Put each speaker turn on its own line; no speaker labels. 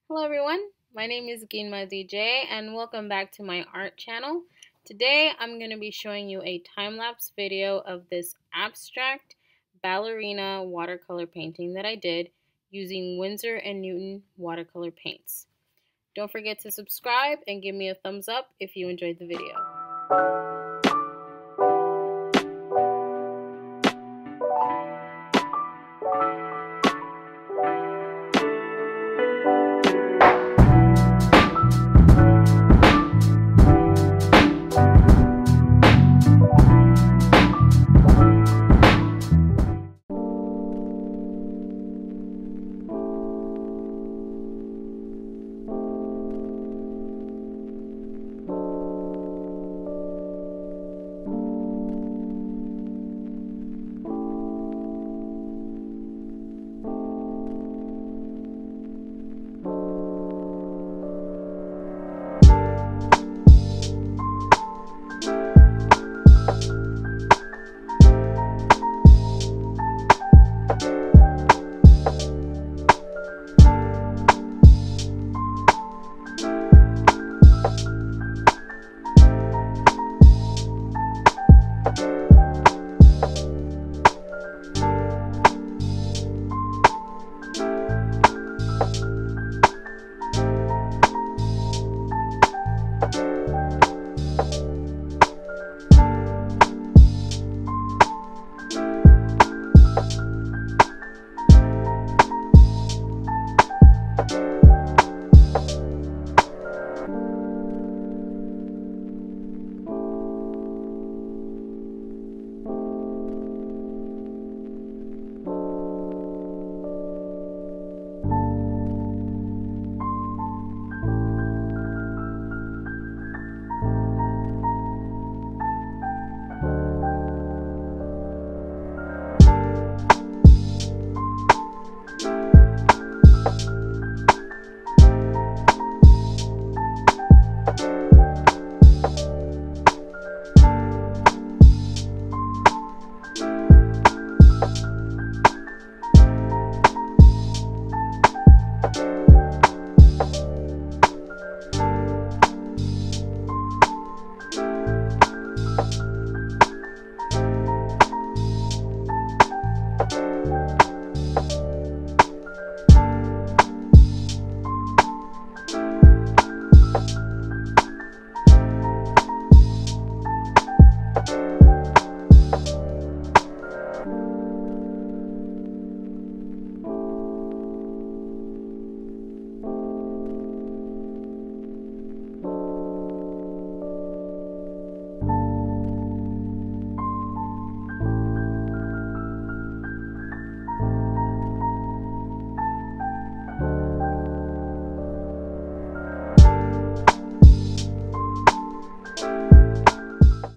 Hello everyone, my name is Ginma DJ and welcome back to my art channel. Today I'm going to be showing you a time-lapse video of this abstract ballerina watercolor painting that I did using Winsor and Newton watercolor paints. Don't forget to subscribe and give me a thumbs up if you enjoyed the video.